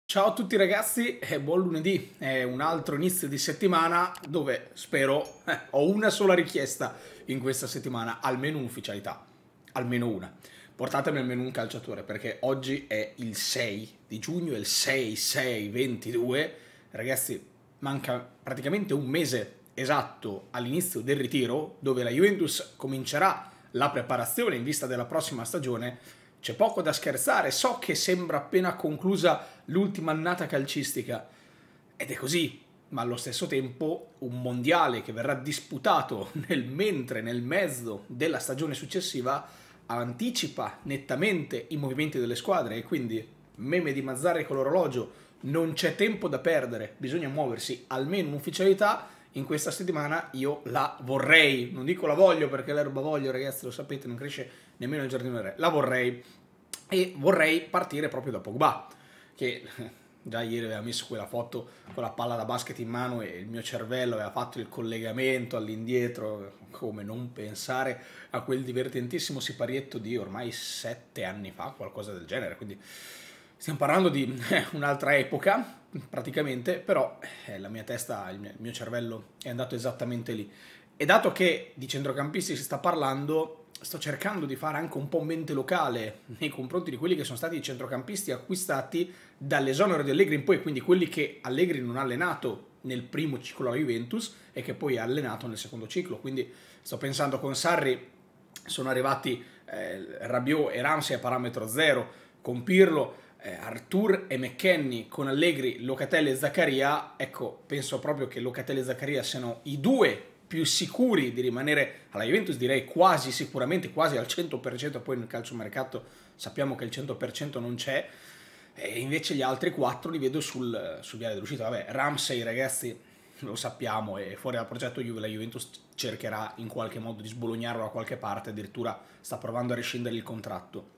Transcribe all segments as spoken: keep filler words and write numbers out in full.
Ciao a tutti ragazzi e buon lunedì, è un altro inizio di settimana dove spero, eh, ho una sola richiesta in questa settimana, almeno un'ufficialità, almeno una. Portatemi almeno un calciatore perché oggi è il sei di giugno, è il sei sei ventidue, ragazzi manca praticamente un mese esatto all'inizio del ritiro dove la Juventus comincerà la preparazione in vista della prossima stagione. C'è poco da scherzare, so che sembra appena conclusa l'ultima annata calcistica ed è così, ma allo stesso tempo un mondiale che verrà disputato nel mentre, nel mezzo della stagione successiva, anticipa nettamente i movimenti delle squadre e quindi meme di Mazzarri con l'orologio, non c'è tempo da perdere, bisogna muoversi, almeno un'ufficialità. In questa settimana io la vorrei, non dico la voglio perché l'erba voglio, ragazzi, lo sapete, non cresce nemmeno il giardino del re, la vorrei e vorrei partire proprio da Pogba, che già ieri aveva messo quella foto con la palla da basket in mano e il mio cervello aveva fatto il collegamento all'indietro, come non pensare a quel divertentissimo siparietto di ormai sette anni fa, qualcosa del genere, quindi stiamo parlando di eh, un'altra epoca praticamente, però eh, la mia testa, il mio cervello è andato esattamente lì. E dato che di centrocampisti si sta parlando, sto cercando di fare anche un po' mente locale nei confronti di quelli che sono stati i centrocampisti acquistati dall'esonero di Allegri in poi, quindi quelli che Allegri non ha allenato nel primo ciclo alla Juventus e che poi ha allenato nel secondo ciclo. Quindi sto pensando con Sarri sono arrivati eh, Rabiot e Ramsey a parametro zero, con Pirlo eh, Arthur e McKennie, con Allegri, Locatelli e Zaccaria. Ecco, penso proprio che Locatelli e Zaccaria siano i due più sicuri di rimanere alla Juventus, direi quasi sicuramente, quasi al cento per cento, poi nel calciomercato sappiamo che il cento per cento non c'è, e invece gli altri quattro li vedo sul, sul viale dell'uscita. Vabbè, Ramsey, ragazzi, lo sappiamo, è fuori dal progetto Juve, la Juventus cercherà in qualche modo di sbolognarlo da qualche parte, addirittura sta provando a rescindere il contratto.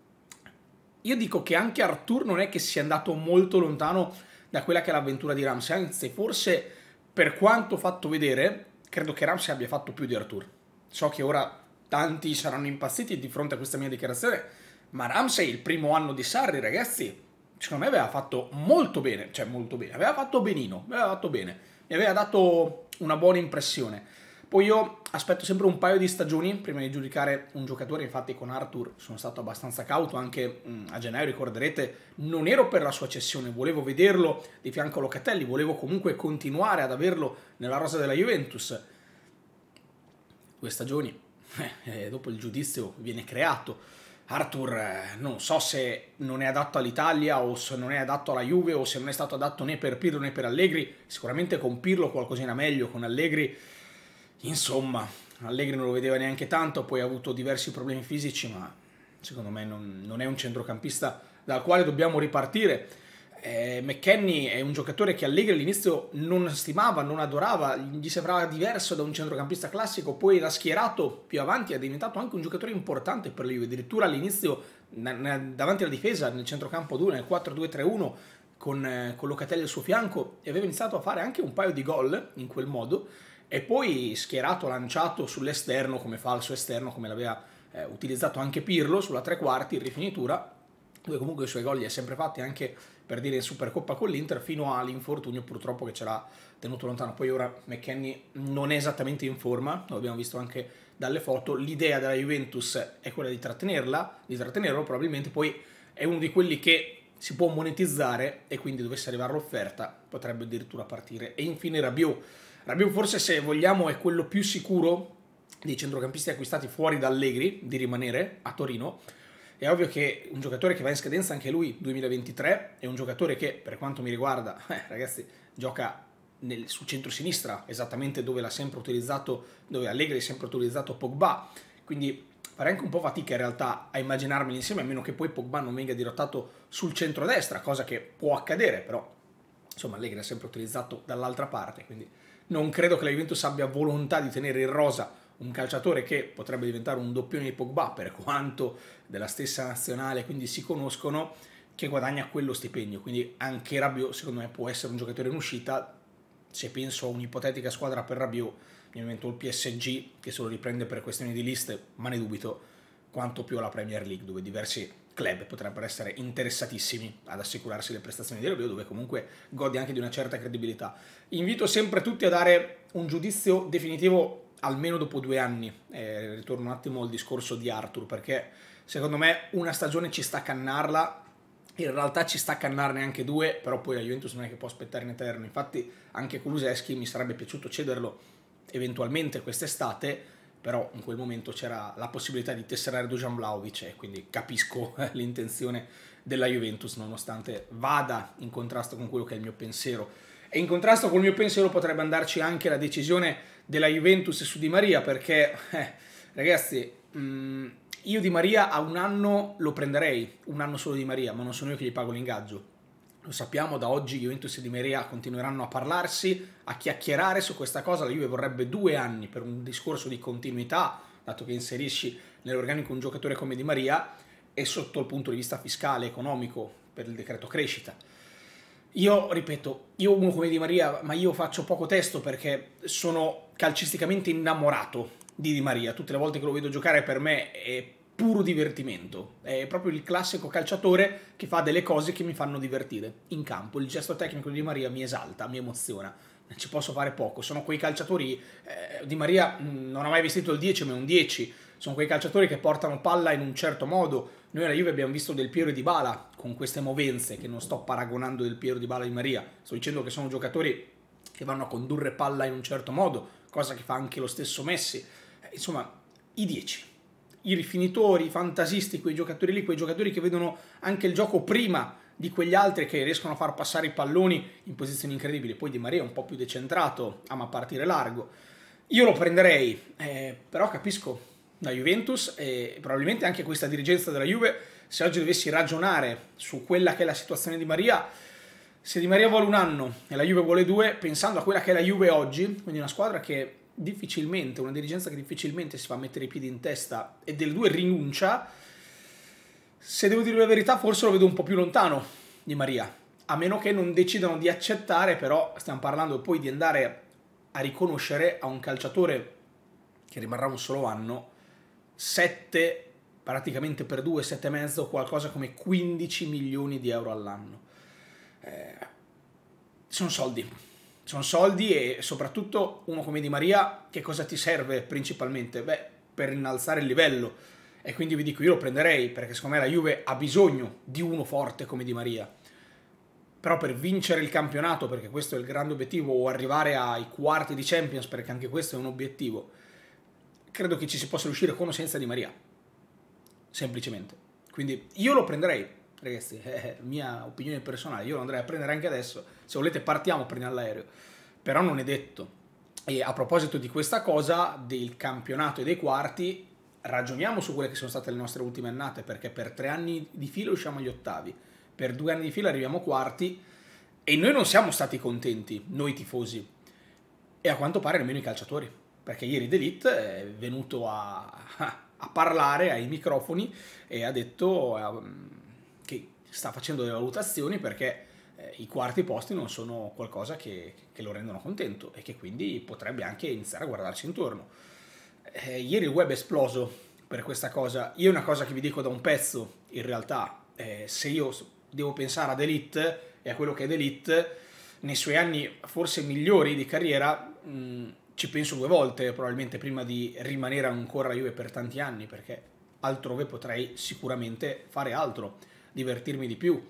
Io dico che anche Arthur non è che sia andato molto lontano da quella che è l'avventura di Ramsey, anzi forse per quanto fatto vedere credo che Ramsey abbia fatto più di Arthur. So che ora tanti saranno impazziti di fronte a questa mia dichiarazione, ma Ramsey il primo anno di Sarri, ragazzi, secondo me aveva fatto molto bene, cioè molto bene, aveva fatto benino, aveva fatto bene, mi aveva dato una buona impressione. Poi io aspetto sempre un paio di stagioni prima di giudicare un giocatore, infatti con Arthur sono stato abbastanza cauto, anche mh, a gennaio ricorderete, non ero per la sua cessione, volevo vederlo di fianco a Locatelli, volevo comunque continuare ad averlo nella rosa della Juventus. Due stagioni, eh, dopo il giudizio viene creato. Arthur eh, non so se non è adatto all'Italia o se non è adatto alla Juve o se non è stato adatto né per Pirlo né per Allegri, sicuramente con Pirlo qualcosina meglio, con Allegri insomma, Allegri non lo vedeva neanche tanto, poi ha avuto diversi problemi fisici, ma secondo me non, non è un centrocampista dal quale dobbiamo ripartire. Eh, McKennie è un giocatore che Allegri all'inizio non stimava, non adorava, gli sembrava diverso da un centrocampista classico, poi era schierato più avanti, è diventato anche un giocatore importante per la Juve, addirittura all'inizio davanti alla difesa, nel centrocampo due, nel quattro due tre uno, con, eh, con Locatelli al suo fianco, e aveva iniziato a fare anche un paio di gol in quel modo, e poi schierato, lanciato sull'esterno come falso esterno, come l'aveva eh, utilizzato anche Pirlo sulla tre quarti in rifinitura, dove comunque i suoi gol li ha sempre fatti, anche per dire in Supercoppa con l'Inter, fino all'infortunio purtroppo che ce l'ha tenuto lontano. Poi ora McKennie non è esattamente in forma, lo abbiamo visto anche dalle foto, l'idea della Juventus è quella di trattenerla, di trattenerlo probabilmente, poi è uno di quelli che si può monetizzare e quindi dovesse arrivare l'offerta potrebbe addirittura partire. E infine Rabiot. Rabiot forse, se vogliamo, è quello più sicuro dei centrocampisti acquistati fuori da Allegri di rimanere a Torino. È ovvio che un giocatore che va in scadenza anche lui duemilaventitré, è un giocatore che per quanto mi riguarda, eh, ragazzi, gioca nel, sul centro-sinistra, esattamente dove l'ha sempre utilizzato, dove Allegri ha sempre utilizzato Pogba, quindi farei anche un po' fatica in realtà a immaginarmeli insieme, a meno che poi Pogba non venga dirottato sul centro-destra, cosa che può accadere, però insomma Allegri ha sempre utilizzato dall'altra parte, quindi non credo che la Juventus abbia volontà di tenere in rosa un calciatore che potrebbe diventare un doppione di Pogba, per quanto della stessa nazionale, quindi si conoscono, che guadagna quello stipendio. Quindi anche Rabiot secondo me può essere un giocatore in uscita. Se penso a un'ipotetica squadra per Rabiot, mi invento il P S G che se lo riprende per questioni di liste, ma ne dubito, quanto più alla Premier League, dove diversi club potrebbero essere interessatissimi ad assicurarsi le prestazioni dell'Europeo, dove comunque godi anche di una certa credibilità. Invito sempre tutti a dare un giudizio definitivo almeno dopo due anni. Eh, ritorno un attimo al discorso di Arthur, perché secondo me una stagione ci sta a cannarla, in realtà ci sta a cannarne anche due, però poi la Juventus non è che può aspettare in eterno. Infatti anche Kulusevski mi sarebbe piaciuto cederlo eventualmente quest'estate, però in quel momento c'era la possibilità di tesserare Dusan Vlahovic e quindi capisco l'intenzione della Juventus, nonostante vada in contrasto con quello che è il mio pensiero. E in contrasto col mio pensiero potrebbe andarci anche la decisione della Juventus su Di Maria, perché eh, ragazzi, mh, io Di Maria a un anno lo prenderei, un anno solo Di Maria, ma non sono io che gli pago l'ingaggio. Lo sappiamo, da oggi Juventus e Di Maria continueranno a parlarsi, a chiacchierare su questa cosa. La Juve vorrebbe due anni per un discorso di continuità, dato che inserisci nell'organico un giocatore come Di Maria, e sotto il punto di vista fiscale, economico, per il decreto crescita. Io, ripeto, io uno come Di Maria, ma io faccio poco testo perché sono calcisticamente innamorato di Di Maria. Tutte le volte che lo vedo giocare per me è puro divertimento, è proprio il classico calciatore che fa delle cose che mi fanno divertire in campo. Il gesto tecnico di Di Maria mi esalta, mi emoziona, ci posso fare poco. Sono quei calciatori, eh, Di Maria mh, non ha mai vestito il dieci, ma è un dieci. Sono quei calciatori che portano palla in un certo modo. Noi alla Juve abbiamo visto Del Piero e Dybala con queste movenze, che non sto paragonando Del Piero, Dybala e Di Maria, sto dicendo che sono giocatori che vanno a condurre palla in un certo modo, cosa che fa anche lo stesso Messi. Eh, insomma, i dieci. I rifinitori, i fantasisti, quei giocatori lì, quei giocatori che vedono anche il gioco prima di quegli altri, che riescono a far passare i palloni in posizioni incredibili. Poi Di Maria è un po' più decentrato, ama partire largo. Io lo prenderei, eh, però capisco la Juventus e probabilmente anche questa dirigenza della Juve, se oggi dovessi ragionare su quella che è la situazione di Maria, se Di Maria vuole un anno e la Juve vuole due, pensando a quella che è la Juve oggi, quindi una squadra che difficilmente, una dirigenza che difficilmente si fa mettere i piedi in testa e del due rinuncia, se devo dire la verità forse lo vedo un po' più lontano Di Maria, a meno che non decidano di accettare. Però stiamo parlando poi di andare a riconoscere a un calciatore che rimarrà un solo anno sette, praticamente per due, sette e mezzo, qualcosa come quindici milioni di euro all'anno. Eh, sono soldi. Sono soldi e soprattutto uno come Di Maria che cosa ti serve principalmente? Beh, per innalzare il livello, e quindi vi dico io lo prenderei perché secondo me la Juve ha bisogno di uno forte come Di Maria, però per vincere il campionato, perché questo è il grande obiettivo, o arrivare ai quarti di Champions, perché anche questo è un obiettivo, credo che ci si possa riuscire con o senza Di Maria, semplicemente. Quindi io lo prenderei, ragazzi, è mia opinione personale, io lo andrei a prendere anche adesso. Se volete partiamo, prendiamo l'aereo, però non è detto. E a proposito di questa cosa del campionato e dei quarti, ragioniamo su quelle che sono state le nostre ultime annate, perché per tre anni di fila usciamo agli ottavi, per due anni di fila arriviamo quarti e noi non siamo stati contenti, noi tifosi, e a quanto pare nemmeno i calciatori, perché ieri De Ligt è venuto a, a parlare ai microfoni e ha detto um, che sta facendo delle valutazioni perché eh, i quarti posti non sono qualcosa che, che lo rendono contento e che quindi potrebbe anche iniziare a guardarsi intorno. Eh, ieri il web è esploso per questa cosa. Io una cosa che vi dico da un pezzo, in realtà, eh, se io devo pensare a De Ligt e a quello che è De Ligt nei suoi anni forse migliori di carriera, mh, ci penso due volte probabilmente prima di rimanere ancora a Juve per tanti anni, perché altrove potrei sicuramente fare altro, divertirmi di più,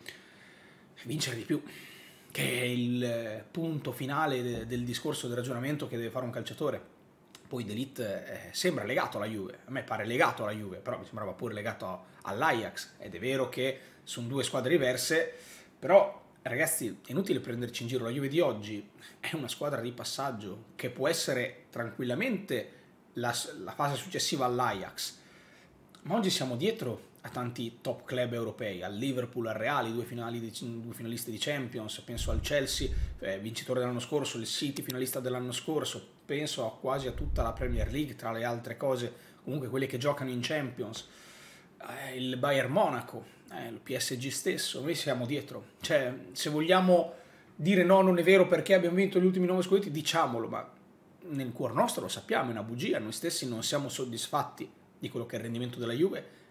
vincere di più, che è il punto finale de- del discorso, del ragionamento che deve fare un calciatore. Poi De Ligt eh, sembra legato alla Juve, a me pare legato alla Juve, però mi sembrava pure legato all'Ajax, ed è vero che sono due squadre diverse, però ragazzi è inutile prenderci in giro. La Juve di oggi è una squadra di passaggio che può essere tranquillamente la, la fase successiva all'Ajax, ma oggi siamo dietro a tanti top club europei, al Liverpool, al Real, due, finali di, due finalisti di Champions, penso al Chelsea, eh, vincitore dell'anno scorso, il City finalista dell'anno scorso, penso a quasi a tutta la Premier League, tra le altre cose, comunque quelli che giocano in Champions, eh, il Bayern Monaco, eh, il P S G stesso, noi siamo dietro. Cioè, se vogliamo dire no, non è vero perché abbiamo vinto gli ultimi nove scudetti, diciamolo, ma nel cuor nostro lo sappiamo, è una bugia, noi stessi non siamo soddisfatti di quello che è il rendimento della Juve,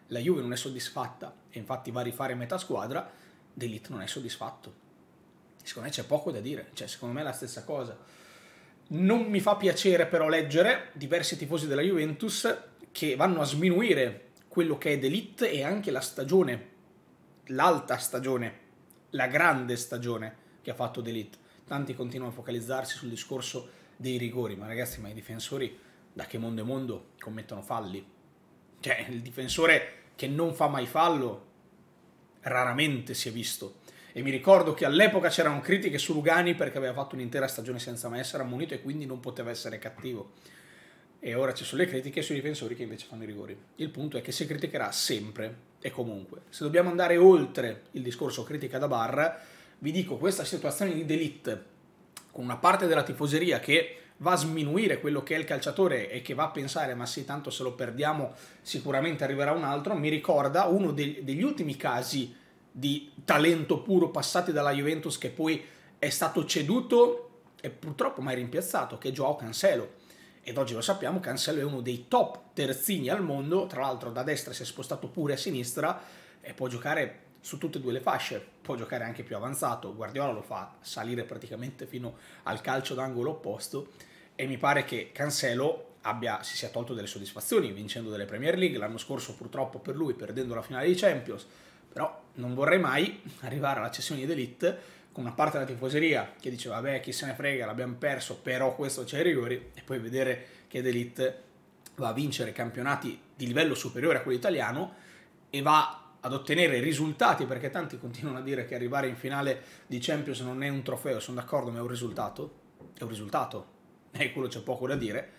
la Juve non è soddisfatta e infatti va a rifare metà squadra, De Ligt non è soddisfatto. Secondo me c'è poco da dire, cioè secondo me è la stessa cosa. Non mi fa piacere però leggere diversi tifosi della Juventus che vanno a sminuire quello che è De Ligt e anche la stagione, l'alta stagione, la grande stagione che ha fatto De Ligt. Tanti continuano a focalizzarsi sul discorso dei rigori, ma ragazzi, ma i difensori da che mondo è mondo commettono falli. Cioè, il difensore che non fa mai fallo raramente si è visto. E mi ricordo che all'epoca c'erano critiche su Lugani perché aveva fatto un'intera stagione senza mai essere ammonito e quindi non poteva essere cattivo. E ora ci sono le critiche sui difensori che invece fanno i rigori. Il punto è che si criticherà sempre e comunque. Se dobbiamo andare oltre il discorso critica da bar, vi dico, questa situazione di De Ligt con una parte della tifoseria che va a sminuire quello che è il calciatore e che va a pensare ma sì, tanto se lo perdiamo sicuramente arriverà un altro, mi ricorda uno degli, degli ultimi casi di talento puro passati dalla Juventus che poi è stato ceduto e purtroppo mai rimpiazzato, che è Joao Cancelo. Ed oggi lo sappiamo, Cancelo è uno dei top terzini al mondo, tra l'altro da destra si è spostato pure a sinistra e può giocare su tutte e due le fasce, può giocare anche più avanzato, Guardiola lo fa salire praticamente fino al calcio d'angolo opposto e mi pare che Cancelo abbia, si sia tolto delle soddisfazioni vincendo delle Premier League, l'anno scorso purtroppo per lui perdendo la finale di Champions, però non vorrei mai arrivare alla cessione di De Ligt con una parte della tifoseria che dice vabbè chi se ne frega l'abbiamo perso però questo c'è i rigori e poi vedere che De Ligt va a vincere campionati di livello superiore a quello italiano e va ad ottenere risultati, perché tanti continuano a dire che arrivare in finale di Champions non è un trofeo, sono d'accordo, ma è un risultato, è un risultato, e quello c'è poco da dire,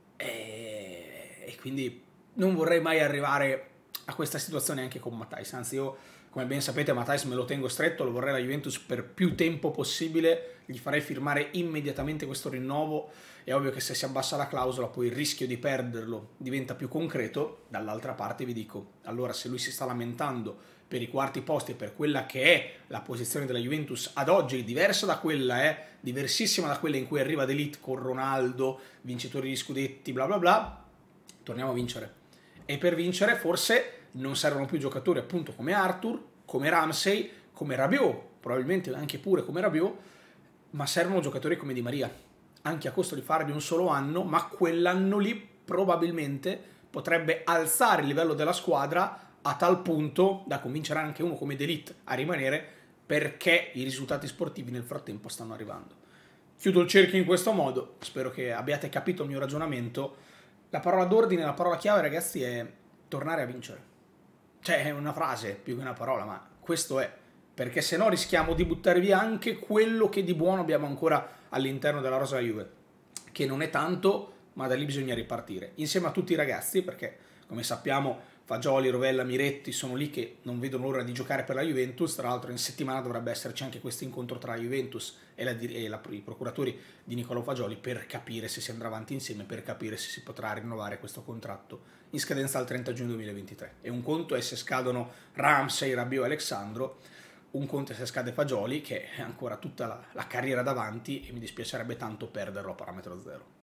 e, e quindi non vorrei mai arrivare a questa situazione anche con Matthijs, anzi io, come ben sapete, Matthijs me lo tengo stretto, lo vorrei la Juventus per più tempo possibile, gli farei firmare immediatamente questo rinnovo, è ovvio che se si abbassa la clausola poi il rischio di perderlo diventa più concreto, dall'altra parte vi dico, allora se lui si sta lamentando per i quarti posti e per quella che è la posizione della Juventus ad oggi, diversa da quella, è eh, diversissima da quella in cui arriva De Ligt con Ronaldo, vincitori di scudetti, bla bla bla, torniamo a vincere. E per vincere forse non servono più giocatori appunto come Arthur, come Ramsey, come Rabiot, probabilmente anche pure come Rabiot, ma servono giocatori come Di Maria, anche a costo di farvi un solo anno, ma quell'anno lì probabilmente potrebbe alzare il livello della squadra a tal punto da convincere anche uno come De Ligt a rimanere perché i risultati sportivi nel frattempo stanno arrivando. Chiudo il cerchio in questo modo, spero che abbiate capito il mio ragionamento. La parola d'ordine, la parola chiave ragazzi è tornare a vincere. Cioè è una frase più che una parola, ma questo è, perché se no rischiamo di buttare via anche quello che di buono abbiamo ancora all'interno della rosa Juve, che non è tanto, ma da lì bisogna ripartire, insieme a tutti i ragazzi, perché come sappiamo Fagioli, Rovella, Miretti sono lì che non vedono l'ora di giocare per la Juventus, tra l'altro in settimana dovrebbe esserci anche questo incontro tra la Juventus e, la, e la, i procuratori di Nicolò Fagioli per capire se si andrà avanti insieme, per capire se si potrà rinnovare questo contratto in scadenza al trenta giugno duemilaventitré. E un conto è se scadono Ramsey, Rabiot e Alexandro, un conto è se scade Fagioli che ha ancora tutta la, la carriera davanti e mi dispiacerebbe tanto perderlo a parametro zero.